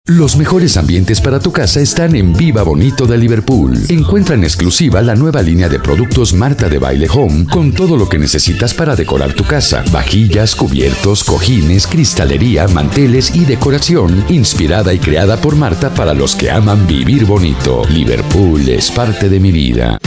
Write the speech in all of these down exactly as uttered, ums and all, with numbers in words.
Los mejores ambientes para tu casa están en Viva Bonito de Liverpool. Encuentra en exclusiva la nueva línea de productos Marta de Baile Home con todo lo que necesitas para decorar tu casa. Vajillas, cubiertos, cojines, cristalería, manteles y decoración inspirada y creada por Marta para los que aman vivir bonito. Liverpool es parte de mi vida.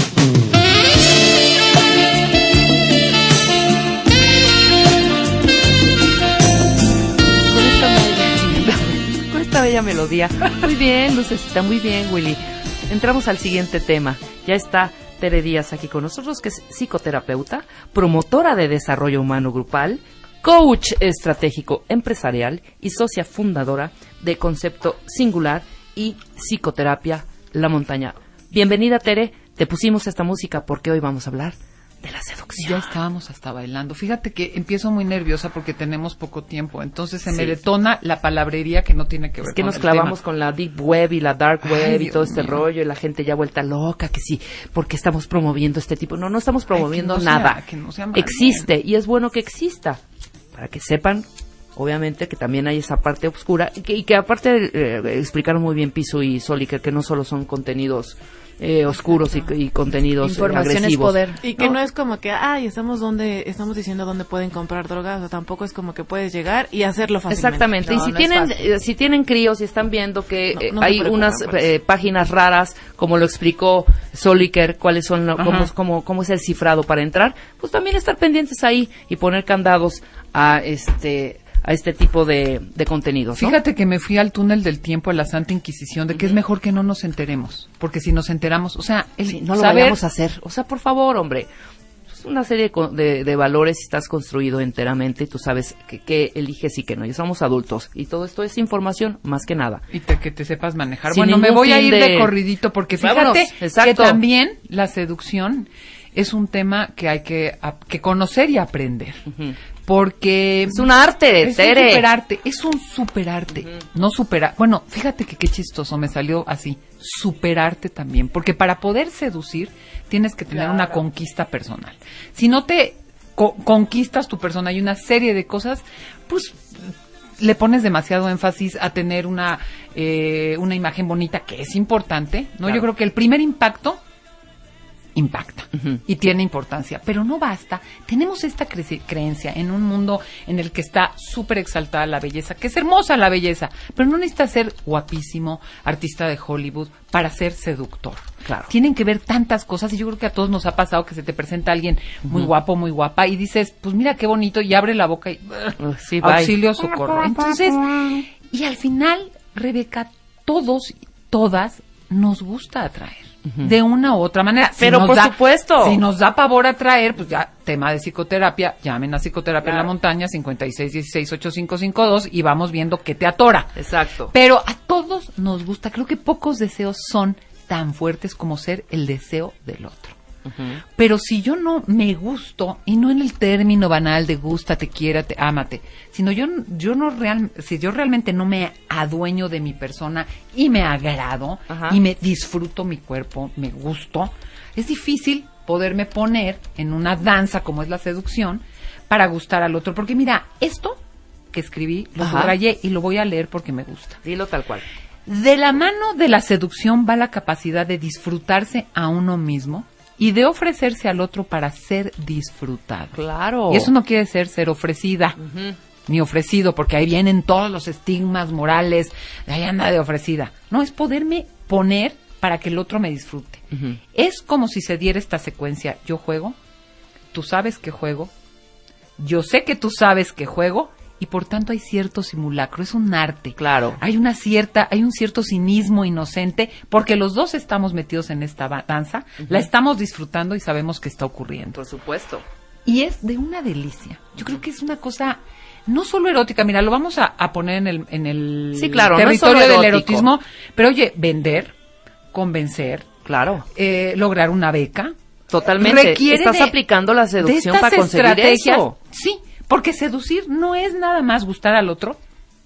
Bella melodía. Muy bien, Lucecita, muy bien, Willy. Entramos al siguiente tema. Ya está Tere Díaz aquí con nosotros, que es psicoterapeuta, promotora de desarrollo humano grupal, coach estratégico empresarial y socia fundadora de Concepto Singular y Psicoterapia La Montaña. Bienvenida, Tere. Te pusimos esta música porque hoy vamos a hablar de la seducción. Ya estábamos hasta bailando. Fíjate que empiezo muy nerviosa porque tenemos poco tiempo, entonces se Sí. me detona la palabrería que no tiene que ver Es que con nos el clavamos tema. con la deep web y la dark web Ay, y todo Dios este mío. rollo y la gente ya vuelta loca, que sí, porque estamos promoviendo este tipo. No, no estamos promoviendo Ay, que no sea- nada. que no sea mal, Existe y es bueno que exista para que sepan, obviamente, que también hay esa parte oscura y que, y que aparte eh, explicaron muy bien Piso y Soliker que no solo son contenidos eh, oscuros y, y contenidos eh, Información es agresivos. poder. Y que No. no. es como que, ay, estamos donde, estamos diciendo dónde pueden comprar drogas, o sea, tampoco es como que puedes llegar y hacerlo fácilmente. Exactamente, No, y si no es tienen fácil. eh, si tienen críos y están viendo que No, eh, no se hay preocupen unas por eso. eh, páginas raras, como lo explicó Soliker, cuáles son, lo- Ajá. cómo, cómo, cómo es el cifrado para entrar, pues también estar pendientes ahí y poner candados a este a este tipo de, de contenidos, ¿no? Fíjate que me fui al túnel del tiempo, a la Santa Inquisición, de que es mejor que no nos enteremos, porque si nos enteramos, o sea, el Sí, no lo saber, vayamos a hacer. O sea, por favor, hombre. Es una serie de, co- de, de valores y estás construido enteramente y tú sabes que, que eliges y que no. Ya somos adultos y todo esto es información, más que nada. y te, que te sepas manejar. Sin Bueno, me ningún voy a fin ir de... de- corridito, porque fíjate Vámonos, que exacto. también la seducción es un tema que hay que, a- que conocer y aprender. Ujú. Porque Es un arte, es Tere. un superarte, es un superarte, no supera, bueno, fíjate que qué chistoso, me salió así, superarte también, porque para poder seducir tienes que tener Claro. una conquista personal. Si no te co- conquistas tu persona y una serie de cosas, pues le pones demasiado énfasis a tener una eh, una imagen bonita, que es importante, ¿no? Claro. Yo creo que el primer impacto impacta Ujú. y tiene importancia, pero no basta. Tenemos esta cre- creencia en un mundo en el que está súper exaltada la belleza, que es hermosa la belleza, pero no necesitas ser guapísimo, artista de Hollywood para ser seductor. Claro. Tienen que ver tantas cosas y yo creo que a todos nos ha pasado que se te presenta alguien muy guapo, muy guapa y dices, pues mira qué bonito, y abre la boca y Uh, sí, bye. auxilio, socorro. Entonces, y al final, Rebeca, todos, todas nos gusta atraer. De una u otra manera. Si Pero nos por da- supuesto. Si nos da pavor atraer, pues ya, tema de psicoterapia, llamen a Psicoterapia en Claro. la Montaña, cincuenta y seis dieciséis ochenta y cinco cincuenta y dos, y vamos viendo qué te atora. Exacto. Pero a todos nos gusta, creo que pocos deseos son tan fuertes como ser el deseo del otro. Ujú. Pero si yo no me gusto, y no en el término banal de gústate, quiérate, ámate, sino yo, yo no real, si yo realmente no me adueño de mi persona y me agrado, Ajá. y me disfruto mi cuerpo, me gusto, es difícil poderme poner en una danza como es la seducción para gustar al otro. Porque mira, esto que escribí lo Ajá. subrayé y lo voy a leer porque me gusta. Dilo tal cual. De la mano de la seducción va la capacidad de disfrutarse a uno mismo y de ofrecerse al otro para ser disfrutado. Claro. Y eso no quiere ser ser ofrecida, Ujú. ni ofrecido, porque ahí vienen todos los estigmas morales, de ahí anda de ofrecida. No, es poderme poner para que el otro me disfrute. Ujú. Es como si se diera esta secuencia: yo juego, tú sabes que juego, yo sé que tú sabes que juego, y por tanto hay cierto simulacro, es un arte. Claro. Hay una cierta, hay un cierto cinismo inocente, porque los dos estamos metidos en esta ba- danza, la estamos disfrutando y sabemos que está ocurriendo. Por supuesto. Y es de una delicia. Yo creo que es una cosa no solo erótica, mira, lo vamos a, a poner en el, en el Sí, claro, no es territorio solo del erótico. erotismo, pero oye, vender, convencer, Claro. eh, lograr una beca, Totalmente. requiere Estás de- aplicando la de seducción estas para conseguir estrategias. eso. Sí, porque seducir no es nada más gustar al otro,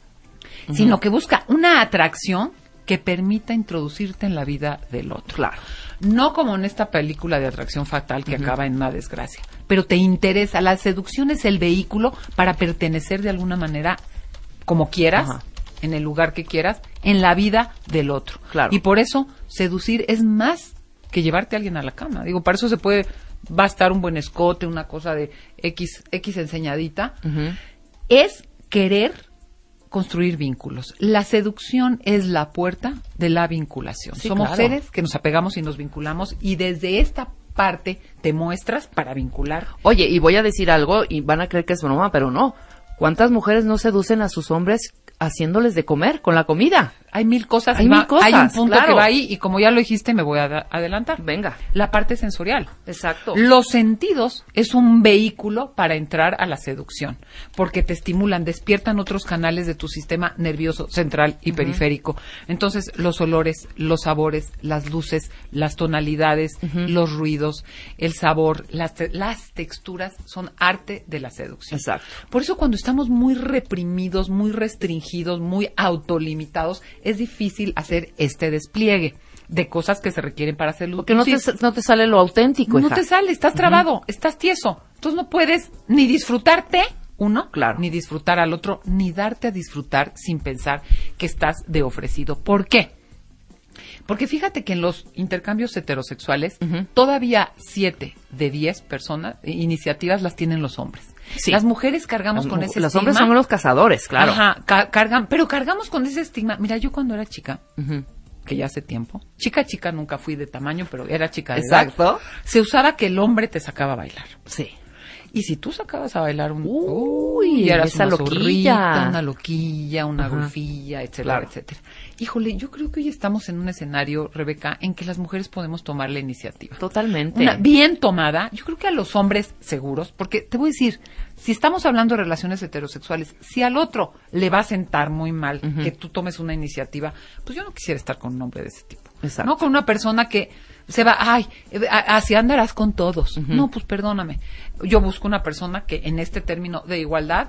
sino que busca una atracción que permita introducirte en la vida del otro. Claro. No como en esta película de atracción fatal que acaba en una desgracia, pero te interesa. La seducción es el vehículo para pertenecer de alguna manera, como quieras, Ajá. en el lugar que quieras, en la vida del otro. Claro. Y por eso seducir es más que llevarte a alguien a la cama. Digo, para eso se puede bastar un buen escote, una cosa de X, X enseñadita. Ujú. Es querer construir vínculos. La seducción es la puerta de la vinculación. Sí, Somos claro. seres que nos apegamos y nos vinculamos, y desde esta parte te muestras para vincular. Oye, y voy a decir algo y van a creer que es broma, pero no. ¿Cuántas mujeres no seducen a sus hombres haciéndoles de comer con la comida? Hay mil cosas. Hay y mil va- cosas, Hay un punto claro. que va ahí, y como ya lo dijiste, me voy a da- adelantar. Venga. La parte sensorial. Exacto. Los sentidos es un vehículo para entrar a la seducción, porque te estimulan, despiertan otros canales de tu sistema nervioso central y periférico. Entonces, los olores, los sabores, las luces, las tonalidades, los ruidos, el sabor, las, te- las texturas son arte de la seducción. Exacto. Por eso cuando estamos muy reprimidos, muy restringidos, muy autolimitados, es difícil hacer este despliegue de cosas que se requieren para hacerlo. Porque no te, no te sale lo auténtico, No hija. te sale, estás trabado, estás tieso. Entonces no puedes ni disfrutarte, uno, Claro. ni disfrutar al otro, ni darte a disfrutar sin pensar que estás de ofrecido. ¿Por qué? Porque fíjate que en los intercambios heterosexuales, Ujú. todavía siete de diez personas, eh, iniciativas las tienen los hombres. Sí. Las mujeres cargamos Las con mu- ese Los estigma. hombres son los cazadores, claro. Ajá, ca- cargan, pero cargamos con ese estigma. Mira, yo cuando era chica, Ujú. que ya hace tiempo, chica, chica nunca fui de tamaño, pero era chica de edad, Exacto. se usaba que el hombre te sacaba a bailar. Sí. Y si tú sacabas a bailar un... Uy, y eras esa una loquilla. zorrita, una loquilla, una Ajá. golfilla, etcétera, Claro. etcétera. Híjole, yo creo que hoy estamos en un escenario, Rebeca, en que las mujeres podemos tomar la iniciativa. Totalmente. Una bien tomada, yo creo que a los hombres seguros, porque te voy a decir, si estamos hablando de relaciones heterosexuales, si al otro le va a sentar muy mal Ujú. que tú tomes una iniciativa, pues yo no quisiera estar con un hombre de ese tipo. Exacto. No con una persona que se va, ay, eh, a- así andarás con todos. Ujú. No, pues perdóname. Yo busco una persona que en este término de igualdad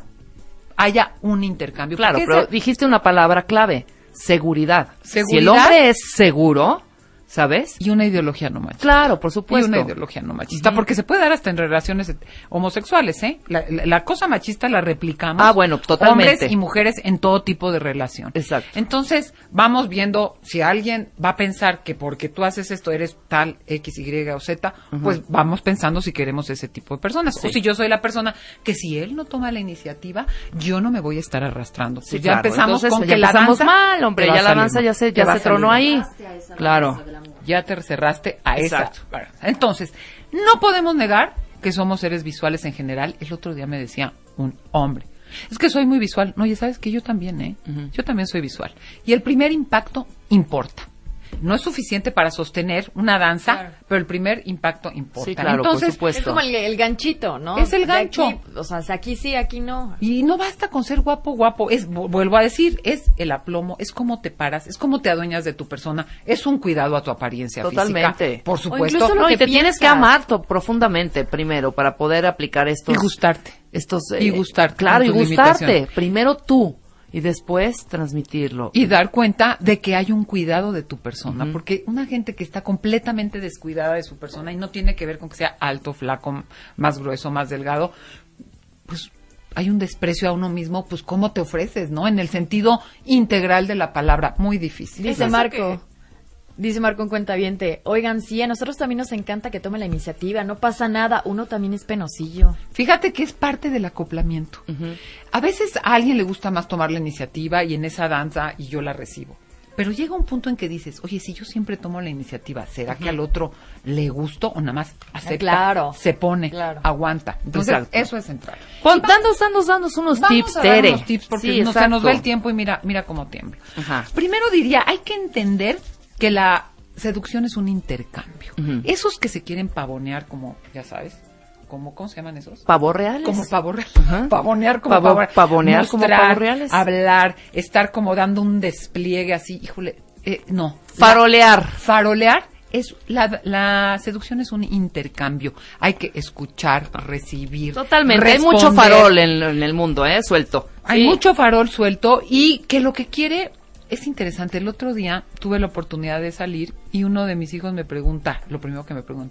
haya un intercambio. Claro, Porque pero esa- dijiste una palabra clave, seguridad. Si el Seguridad. hombre es seguro, ¿sabes? y una ideología no machista. Claro, por Y supuesto. una ideología no machista, porque se puede dar hasta en relaciones et- homosexuales, ¿eh? La, la- la cosa machista la replicamos. Ah, bueno, totalmente. Hombres y mujeres en todo tipo de relación. Exacto. Entonces, vamos viendo si alguien va a pensar que porque tú haces esto eres tal X, Y o Z, pues vamos pensando si queremos ese tipo de personas. Sí. O si yo soy la persona que si él no toma la iniciativa, yo no me voy a estar arrastrando. Sí, Pues ya claro. empezamos Entonces, con ya que la empezamos danza mal, hombre, te va ya a la salir danza mal. ya se, Te ya va a se salir tronó mal. ahí. Claro. Ya te cerraste a Exacto. esa. Entonces, no podemos negar que somos seres visuales en general. El otro día me decía un hombre, es que soy muy visual. No, ya sabes que yo también, ¿eh? Ujú. Yo también soy visual. Y el primer impacto importa. No es suficiente para sostener una danza, Claro. pero el primer impacto importa. Sí, claro, por Entonces, supuesto. Es como el, el ganchito, ¿no? Es el De gancho. aquí, o sea, si aquí sí, aquí no. y no basta con ser guapo, guapo. Es, vu- vuelvo a decir, es el aplomo, es cómo te paras, es cómo te adueñas de tu persona, es un cuidado a tu apariencia Totalmente. física. Por O supuesto. incluso lo No, y que te tienes que piensas. amar to- profundamente primero para poder aplicar estos... Y gustarte. estos Y gustarte Claro, y con tus gustarte. limitaciones. Primero tú y después transmitirlo. Y dar cuenta de que hay un cuidado de tu persona, Ujú. porque una gente que está completamente descuidada de su persona y no tiene que ver con que sea alto, flaco, más grueso, más delgado, pues hay un desprecio a uno mismo, pues cómo te ofreces, ¿no? En el sentido integral de la palabra, muy difícil. Dice Eso Marco, dice Marco en Cuentaviente, oigan, sí, a nosotros también nos encanta que tome la iniciativa, no pasa nada, uno también es penosillo. Fíjate que es parte del acoplamiento. Ujú. A veces a alguien le gusta más tomar la iniciativa y en esa danza y yo la recibo. Pero llega un punto en que dices, oye, si yo siempre tomo la iniciativa, ¿será que al otro le gusto o nada más acepta, claro. se pone, Claro. aguanta? Entonces, Exacto. eso es central. Pon- danos, danos, danos unos Vamos tips, a dar Tere. unos tips porque Sí, no, se nos exacto. va el tiempo y mira, mira cómo tiembla. Ajá. Primero diría, hay que entender que la seducción es un intercambio. Ujú. Esos que se quieren pavonear como, ya sabes, como, ¿cómo se llaman esos? ¿Pavos reales? Como pavo real. Ajá. Pavonear como Pavo- pavo real. pavonear como Mostrar, pavos reales. Hablar, estar como dando un despliegue así, híjole, eh, no. Farolear. La- farolear es, la, la seducción es un intercambio. Hay que escuchar, recibir. Totalmente. Hay mucho responder. farol en, en el mundo, ¿eh? Suelto. Hay Sí. mucho farol suelto y que lo que quiere es interesante. El otro día tuve la oportunidad de salir y uno de mis hijos me pregunta, lo primero que me pregunta,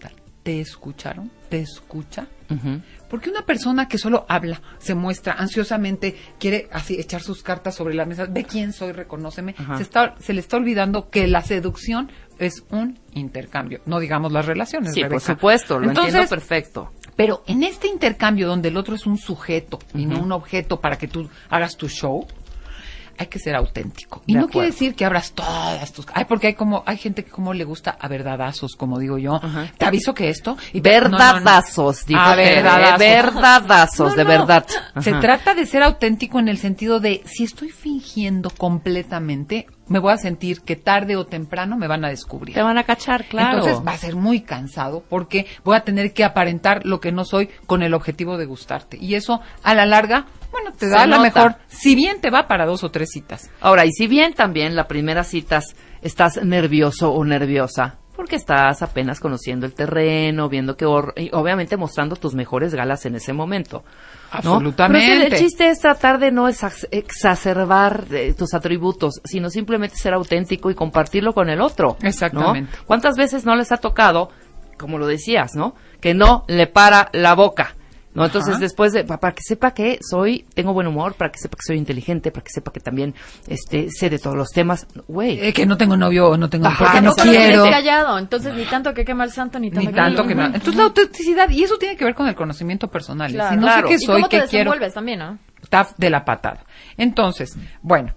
¿te escucharon? ¿Te escucha? Ujú. Porque una persona que solo habla, se muestra ansiosamente, quiere así echar sus cartas sobre la mesa, ve quién soy, reconóceme, Ajá. se está, se le está olvidando que la seducción es un intercambio, no digamos las relaciones, Sí, Rebeca. por supuesto, lo Entonces, entiendo perfecto. pero en este intercambio donde el otro es un sujeto y no un objeto para que tú hagas tu show, hay que ser auténtico. Y De no acuerdo. quiere decir que abras todas tus... Ay, porque hay como hay gente que como le gusta a verdadazos, como digo yo. Ajá. Te aviso que esto... Y te- no, no, no. Verdadazos, dijo Ah, Tere, verdadazos. verdadazos, No, de no. verdad. Se Ajá. trata de ser auténtico en el sentido de, si estoy fingiendo completamente, me voy a sentir que tarde o temprano me van a descubrir. Te van a cachar, claro. Entonces va a ser muy cansado porque voy a tener que aparentar lo que no soy con el objetivo de gustarte. Y eso, a la larga, bueno, te Se da a lo nota. mejor, si bien te va para dos o tres citas. Ahora, y si bien también la primera cita estás nervioso o nerviosa, porque estás apenas conociendo el terreno, viendo que, hor- y obviamente mostrando tus mejores galas en ese momento. ¿no? Absolutamente. Pero sí, el chiste es tratar de no exa- exacerbar eh, tus atributos, sino simplemente ser auténtico y compartirlo con el otro. ¿no? Exactamente. ¿Cuántas veces no les ha tocado, como lo decías, ¿no? Que no le para la boca. ¿No? Entonces, Ajá. después de, pa- para que sepa que soy, tengo buen humor, para que sepa que soy inteligente, para que sepa que también, este, sé de todos los temas, güey. Eh, que no tengo novio o no tengo... Ajá, porque no Solo quiero... eres callado, entonces ni tanto que quema el santo, ni tanto Ni que tanto que Ujú. no. Entonces la autenticidad, y eso tiene que ver con el conocimiento personal. ¿eh? Claro. Si no Claro. sé qué ¿Y soy, cómo te qué quiero, desenvuelves también, no? está de la patada. Entonces, bueno,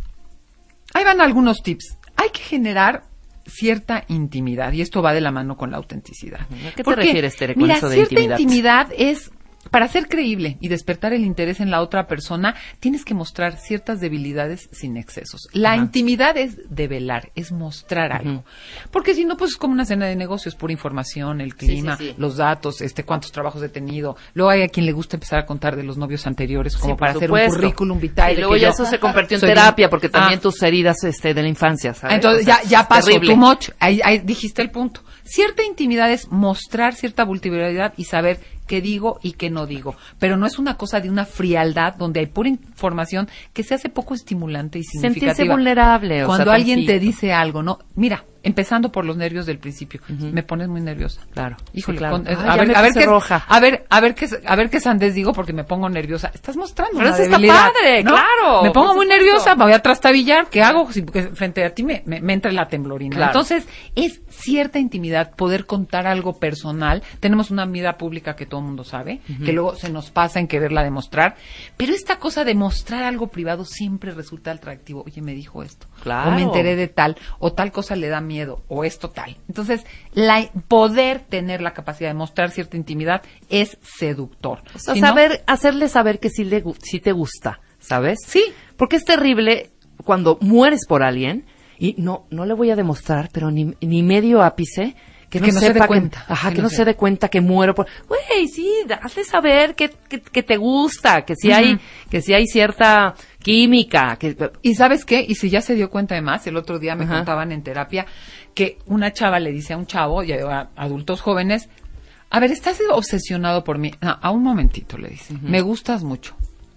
ahí van algunos tips. Hay que generar cierta intimidad, y esto va de la mano con la autenticidad. ¿A qué te Porque, refieres, Tere, con mira, eso de cierta intimidad? intimidad es... Para ser creíble y despertar el interés en la otra persona, tienes que mostrar ciertas debilidades sin excesos. La Ajá. intimidad es develar, es mostrar algo. Ujú. Porque si no, pues es como una cena de negocios, pura información, el clima, sí, sí. los datos, este, cuántos trabajos he tenido. Luego hay a quien le gusta empezar a contar de los novios anteriores, como Sí, para por hacer un supuesto. currículum vitae. Y de luego que ya yo eso se convirtió en soy terapia, bien- porque también Ah. tus heridas, este, de la infancia, ¿sabes? Entonces O sea, ya, ya es pasó terrible. tu much, ahí, ahí dijiste el punto. Cierta intimidad es mostrar cierta vulnerabilidad y saber qué digo y qué no digo. Pero no es una cosa de una frialdad donde hay pura información que se hace poco estimulante y significativa. Sentirse vulnerable, o Cuando sea, alguien te tantito. dice algo, ¿no? Mira, empezando por los nervios del principio, me pones muy nerviosa. Claro, Híjole, sí, claro. con- eh, Ay, a, ya ver, me a ver puse qué roja. a ver, a ver qué a ver qué sandés digo porque me pongo nerviosa. Estás mostrando Pero una eso está debilidad, padre, ¿no? claro, Me pongo por muy supuesto. nerviosa, me voy a trastabillar, ¿qué hago? Si porque frente a ti me, me, me entra la temblorina. Claro. Entonces, es cierta intimidad poder contar algo personal. Tenemos una vida pública que todo el mundo sabe, que luego se nos pasa en quererla demostrar, pero esta cosa de mostrar algo privado siempre resulta atractivo. Oye, me dijo esto, Claro. o me enteré de tal, o tal cosa le da miedo, o esto tal. Entonces, la, poder tener la capacidad de mostrar cierta intimidad es seductor. O sea, Si no- saber, hacerle saber que sí, le, gu- sí te gusta, ¿sabes? Sí. Porque es terrible cuando mueres por alguien y no, no le voy a demostrar, pero ni, ni medio ápice, que no, Que no se sepa dé que- cuenta. ajá, Que que, no no se- se dé cuenta que muero por... Güey, sí, hazle saber que, que, que te gusta, que sí hay, Ujú. que sí hay cierta química, que... ¿Y sabes qué? Y si ya se dio cuenta de más, el otro día me Ajá. contaban en terapia que una chava le dice a un chavo, y a adultos jóvenes, a ver, ¿estás obsesionado por mí? No, a un momentito, le dice. Me gustas mucho,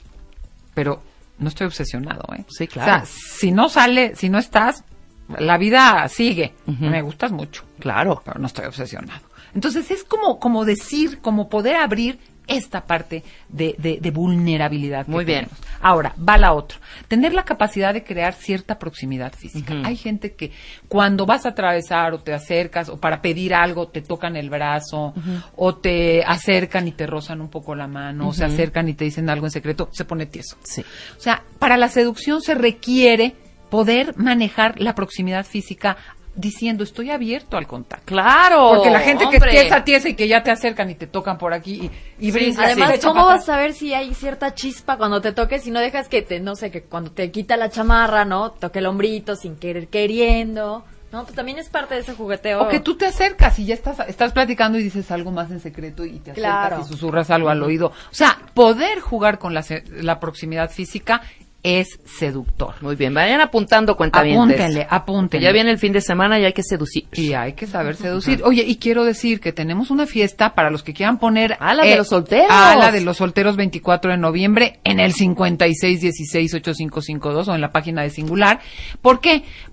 pero no estoy obsesionado, ¿eh? Sí, claro. O sea, si no sale, si no estás, la vida sigue. Ujú. Me gustas mucho, Claro. pero no estoy obsesionado. Entonces es como, como decir, como poder abrir esta parte de, de, de vulnerabilidad que Muy bien. tenemos. Ahora, va la otra. Tener la capacidad de crear cierta proximidad física. Ujú. Hay gente que cuando vas a atravesar o te acercas o para pedir algo te tocan el brazo o te acercan y te rozan un poco la mano o se Ujú. acercan y te dicen algo en secreto, se pone tieso. Sí. O sea, para la seducción se requiere poder manejar la proximidad física diciendo estoy abierto al contacto. Claro. Porque la gente que hombre. es tiesa, tiesa y que ya te acercan y te tocan por aquí y, y brincas. Además, y te ¿cómo echan para vas a saber si hay cierta chispa cuando te toques si no dejas que te, no sé, que cuando te quita la chamarra, ¿no? Toque el hombrito sin querer queriendo, ¿no? Pues también es parte de ese jugueteo. O que tú te acercas y ya estás, estás platicando y dices algo más en secreto y te acercas Claro. y susurras algo al oído. O sea, poder jugar con la, se- la proximidad física es seductor. Muy bien, vayan apuntando cuentavientes. Apúntenle, apúntenle. Que ya viene el fin de semana y hay que seducir. Y hay que saber seducir. Oye, y quiero decir que tenemos una fiesta para los que quieran poner... Ah, la de los solteros. Ah, la de los solteros veinticuatro de noviembre en el cincuenta y seis dieciséis ochenta y cinco cincuenta y dos o en la página de Singular. ¿Por qué?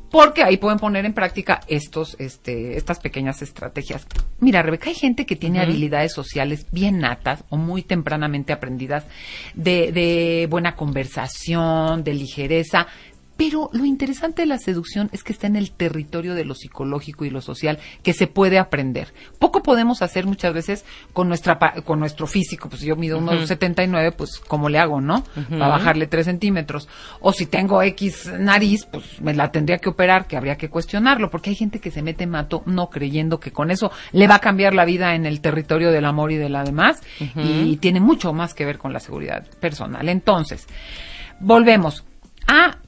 porque ahí pueden poner en práctica estos, este, estas pequeñas estrategias. Mira, Rebeca, hay gente que tiene uh-huh. habilidades sociales bien natas o muy tempranamente aprendidas de, de buena conversación, de ligereza. Pero lo interesante de la seducción es que está en el territorio de lo psicológico y lo social, que se puede aprender. Poco podemos hacer muchas veces con nuestra con nuestro físico. Pues si yo mido uh-huh. uno setenta y nueve, pues ¿cómo le hago, no? Uh-huh. Para bajarle tres centímetros. O si tengo X nariz, pues me la tendría que operar, que habría que cuestionarlo, porque hay gente que se mete mato no creyendo que con eso le va a cambiar la vida en el territorio del amor y de la demás, uh-huh. y tiene mucho más que ver con la seguridad personal. Entonces, volvemos a...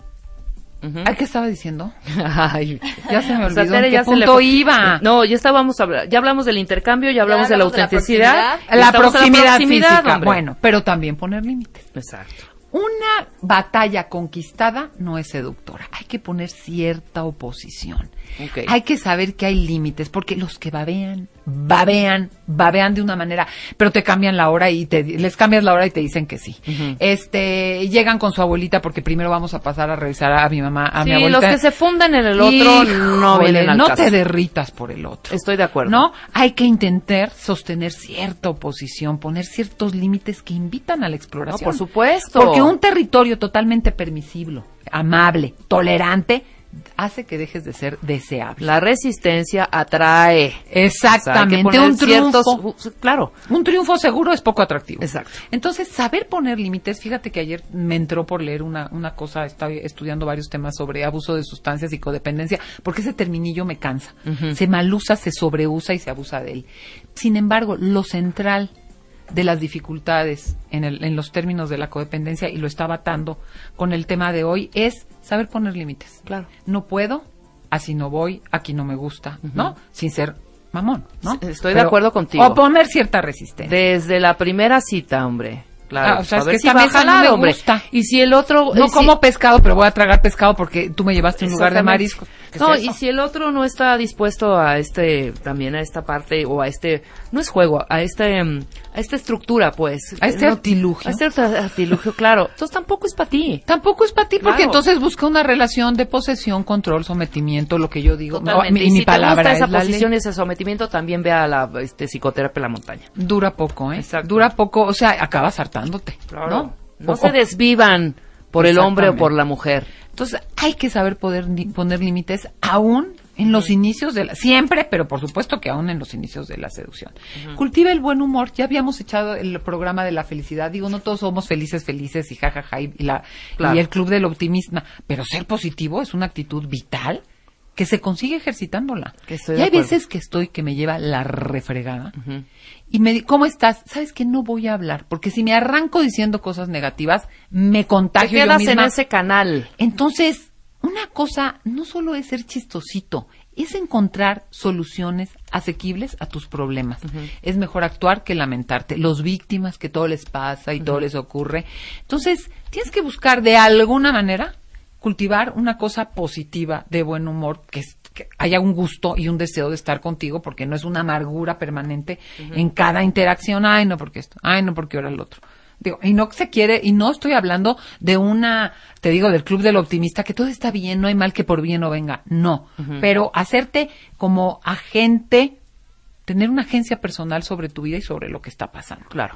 Uh-huh. ¿A qué estaba diciendo? Ay, ya se me olvidó. O sea, ¿En qué ya punto le... iba? No, ya estábamos hablando, ya hablamos del intercambio, ya hablamos ya de la hablamos autenticidad, de la proximidad, la proximidad física. Hombre. Bueno, pero también poner límites. Exacto. Una batalla conquistada no es seductora. Hay que poner cierta oposición. Okay. Hay que saber que hay límites, porque los que babean, babean, babean de una manera, pero te cambian la hora y te, les cambias la hora y te dicen que sí. Uh-huh. Este, llegan con su abuelita porque primero vamos a pasar a revisar a mi mamá, a sí, mi abuelita. Sí, los que se fundan en el otro y, no joder, vienen al no caso. te derritas por el otro. Estoy de acuerdo. No, hay que intentar sostener cierta oposición, poner ciertos límites que invitan a la exploración. No, por supuesto. Porque un territorio totalmente permisible, amable, tolerante, hace que dejes de ser deseable. La resistencia atrae. Exactamente. O sea, un triunfo. Ciertos, claro. Un triunfo seguro es poco atractivo. Exacto. Entonces, saber poner límites. Fíjate que ayer me entró por leer una, una cosa, estaba estudiando varios temas sobre abuso de sustancias y codependencia, porque ese terminillo me cansa. Uh-huh. Se malusa, se sobreusa y se abusa de él. Sin embargo, lo central de las dificultades en, el, en los términos de la codependencia, y lo estaba atando con el tema de hoy, es saber poner límites. Claro. No puedo, así no voy, aquí no me gusta, uh-huh. ¿no? Sin ser mamón, ¿no? Estoy Pero, de acuerdo contigo. O poner cierta resistencia. Desde la primera cita, hombre. Claro, ah, o sea, a es ver que si esta va a mesa jalar, no me hombre. gusta. Y si el otro... No si... como pescado, pero voy a tragar pescado porque tú me llevaste a un lugar de mariscos. No, y si el otro no está dispuesto a este, también a esta parte, o a este, no es juego, a este, a esta estructura, pues. A este no, artilugio. A este artilugio, claro. Entonces tampoco es para ti. Tampoco es para ti, porque claro. entonces busca una relación de posesión, control, sometimiento, lo que yo digo. Totalmente. No, mi, y mi si palabra te gusta es esa posición ley. y ese sometimiento, también ve a la este, psicoterapia en la montaña. Dura poco, ¿eh? Exacto. Dura poco, o sea, acabas hartándote, claro. ¿no? No o, se desvivan por el hombre o por la mujer. Entonces, hay que saber poder ni, poner límites aún en los uh-huh. inicios de la... Siempre, pero por supuesto que aún en los inicios de la seducción. Uh-huh. Cultiva el buen humor. Ya habíamos echado el programa de la felicidad. Digo, no todos somos felices, felices y jajaja y, la, claro. y el club del optimismo. Pero ser positivo es una actitud vital que se consigue ejercitándola. Que estoy y de hay acuerdo. veces que estoy que me lleva la refregada. Uh-huh. Y me ¿cómo estás? ¿Sabes que no voy a hablar? Porque si me arranco diciendo cosas negativas, me contagio Te quedas yo misma. en ese canal. Entonces, una cosa no solo es ser chistosito, es encontrar soluciones asequibles a tus problemas. Uh-huh. Es mejor actuar que lamentarte. Los víctimas que todo les pasa y uh-huh. todo les ocurre. Entonces, tienes que buscar de alguna manera cultivar una cosa positiva de buen humor, que, es, que haya un gusto y un deseo de estar contigo, porque no es una amargura permanente uh-huh. en cada interacción. Ay, no, porque esto. Ay, no, porque ahora el otro. Digo, y no se quiere, y no estoy hablando de una, te digo, del club del optimista, que todo está bien, no hay mal que por bien no venga. No. Uh-huh. Pero hacerte como agente, tener una agencia personal sobre tu vida y sobre lo que está pasando. Claro.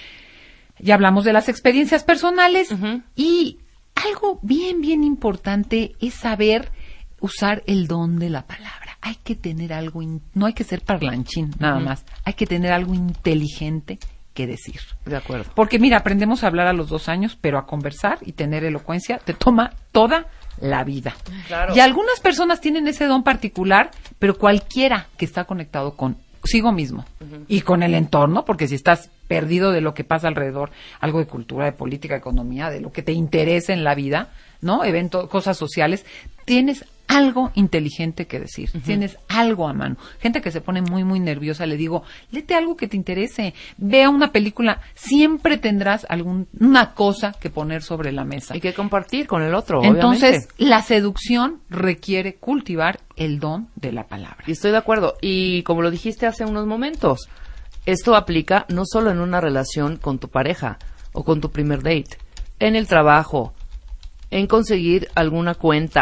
Ya hablamos de las experiencias personales uh-huh. y algo bien, bien importante es saber usar el don de la palabra. Hay que tener algo, in, no hay que ser parlanchín, nada uh-huh. más. Hay que tener algo inteligente que decir. De acuerdo. Porque mira, aprendemos a hablar a los dos años, pero a conversar y tener elocuencia te toma toda la vida. Claro. Y algunas personas tienen ese don particular, pero cualquiera que está conectado con consigo mismo uh-huh. y con el entorno, porque si estás perdido de lo que pasa alrededor, algo de cultura, de política, de economía, de lo que te interesa en la vida, ¿no? Eventos, cosas sociales, tienes algo inteligente que decir, uh-huh. tienes algo a mano. Gente que se pone muy, muy nerviosa, le digo, léete algo que te interese, vea una película, siempre tendrás alguna cosa que poner sobre la mesa. Y que compartir con el otro, Entonces, obviamente. la seducción requiere cultivar el don de la palabra. Y estoy de acuerdo. Y como lo dijiste hace unos momentos, esto aplica no solo en una relación con tu pareja o con tu primer date, en el trabajo, en conseguir alguna cuenta,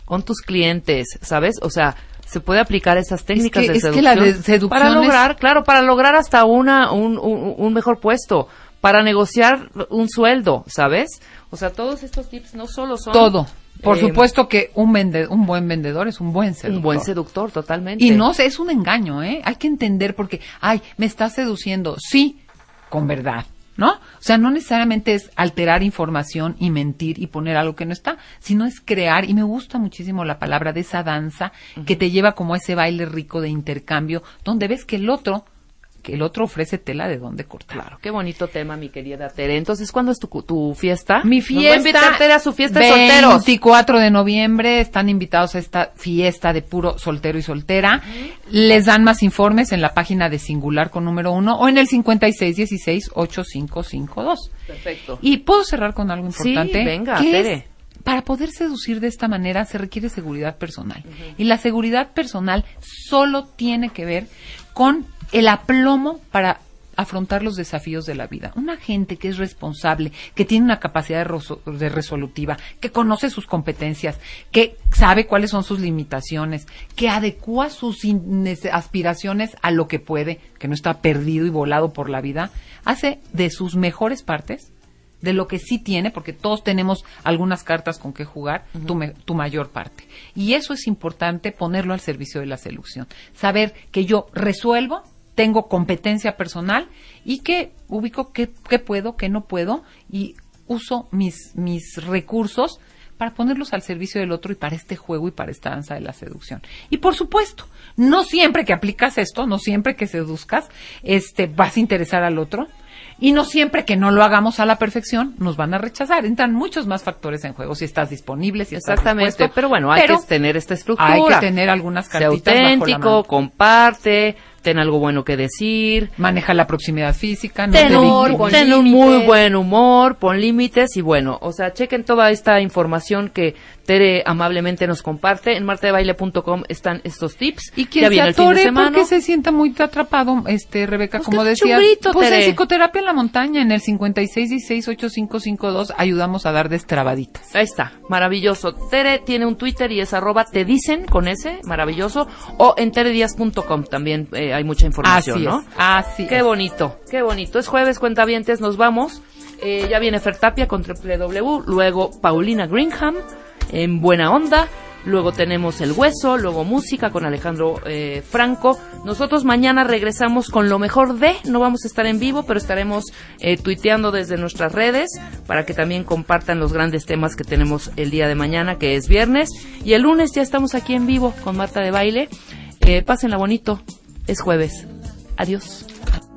con tus clientes, ¿sabes? O sea, se puede aplicar esas técnicas es que, de es seducción, que la de seducción para es... lograr, claro, para lograr hasta una un, un, un mejor puesto, para negociar un sueldo, ¿sabes? O sea, todos estos tips no solo son... Todo. Por eh, supuesto que un vende, un buen vendedor es un buen seductor. Un buen seductor, totalmente. Y no es un engaño, ¿eh? Hay que entender porque, ay, me está seduciendo. Sí, con verdad, ¿no? O sea, no necesariamente es alterar información y mentir y poner algo que no está, sino es crear, y me gusta muchísimo la palabra de esa danza uh-huh. que te lleva como a ese baile rico de intercambio, donde ves que el otro... que el otro ofrece tela de dónde cortar. Claro, qué bonito tema, mi querida Tere. Entonces, ¿cuándo es tu, tu fiesta? Mi fiesta. Nos va a invitar Tere a su fiesta de solteros. veinticuatro de noviembre, están invitados a esta fiesta de puro soltero y soltera. Uh-huh. Les dan más informes en la página de Singular con número uno o en el cincuenta y seis dieciséis ochenta y cinco cincuenta y dos. Perfecto. Y puedo cerrar con algo importante. Sí, venga, que Tere. Es, para poder seducir de esta manera se requiere seguridad personal. Uh-huh. Y la seguridad personal solo tiene que ver con el aplomo para afrontar los desafíos de la vida. Una gente que es responsable, que tiene una capacidad de, roso, de resolutiva, que conoce sus competencias, que sabe cuáles son sus limitaciones, que adecua sus in, aspiraciones a lo que puede, que no está perdido y volado por la vida, hace de sus mejores partes, de lo que sí tiene, porque todos tenemos algunas cartas con que jugar, uh-huh. tu, me, tu mayor parte. Y eso es importante ponerlo al servicio de la seducción. Saber que yo resuelvo, tengo competencia personal y que ubico qué, qué puedo, qué no puedo y uso mis, mis recursos para ponerlos al servicio del otro y para este juego y para esta danza de la seducción. Y por supuesto, no siempre que aplicas esto, no siempre que seduzcas, este, vas a interesar al otro. Y no siempre que no lo hagamos a la perfección nos van a rechazar. Entran muchos más factores en juego. Si estás disponible, si estás Exactamente, dispuesto. Pero bueno, hay pero que tener esta estructura. Hay que tener algunas cartitas Sé auténtico, bajo la mano. comparte, ten algo bueno que decir. Maneja la proximidad física. No ten te humor, victimices. ten un muy buen humor, pon límites y bueno, o sea, chequen toda esta información que Tere amablemente nos comparte. En marta de baile punto com están estos tips. Y quien ya se viene el fin de atore semana. porque se sienta muy atrapado, este, Rebeca, Pues como que es decías, chumbrito, pues Tere. en psicoterapia en la montaña, en el cincuenta y seis dieciséis ochenta y cinco cincuenta y dos, ayudamos a dar destrabaditas. Ahí está, maravilloso. Tere tiene un Twitter y es arroba te dicen con ese, maravilloso. O en tere díaz punto com también eh, hay mucha información, Así ¿no? es, así Qué es. bonito, qué bonito. Es jueves, cuentavientes, nos vamos. Eh, ya viene Fertapia con Triple W, luego Paulina Greenham en Buena Onda. Luego tenemos El Hueso, luego música con Alejandro eh, Franco. Nosotros mañana regresamos con lo mejor de, no vamos a estar en vivo, pero estaremos eh, tuiteando desde nuestras redes para que también compartan los grandes temas que tenemos el día de mañana, que es viernes. Y el lunes ya estamos aquí en vivo con Marta de Baile. Eh, pásenla bonito, es jueves. Adiós.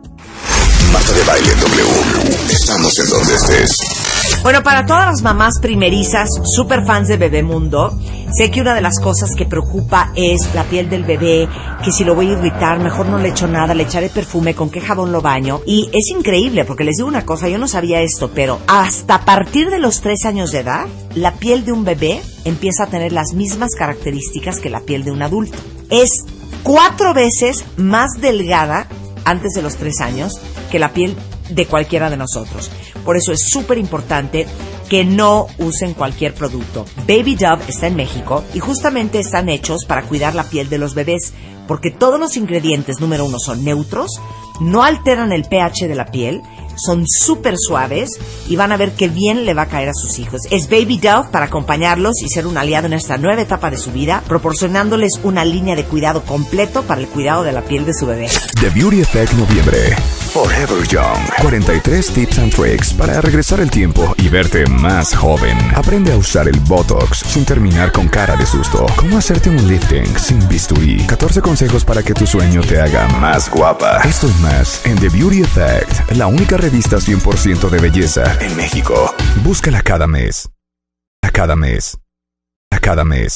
Marta de Baile W. Estamos en donde estés. Bueno, para todas las mamás primerizas, super fans de Bebemundo, sé que una de las cosas que preocupa es la piel del bebé, que si lo voy a irritar, mejor no le echo nada, le echaré perfume, con qué jabón lo baño. Y es increíble, porque les digo una cosa, yo no sabía esto, pero hasta a partir de los tres años de edad, la piel de un bebé empieza a tener las mismas características que la piel de un adulto. Es cuatro veces más delgada antes de los tres años que la piel de cualquiera de nosotros. Por eso es súper importante que no usen cualquier producto. Baby Dove está en México y justamente están hechos para cuidar la piel de los bebés, porque todos los ingredientes, número uno, son neutros, no alteran el pH de la piel, son súper suaves y van a ver qué bien le va a caer a sus hijos. Es Baby Dove para acompañarlos y ser un aliado en esta nueva etapa de su vida, proporcionándoles una línea de cuidado completo para el cuidado de la piel de su bebé. The Beauty Effect Noviembre. Forever Young. cuarenta y tres tips and tricks para regresar el tiempo y verte más joven. Aprende a usar el Botox sin terminar con cara de susto. Cómo hacerte un lifting sin bisturí. catorce consejos para que tu sueño te haga más guapa. Esto y más en The Beauty Effect, la única revista cien por ciento de belleza en México. Búscala cada mes. A cada mes. A cada mes.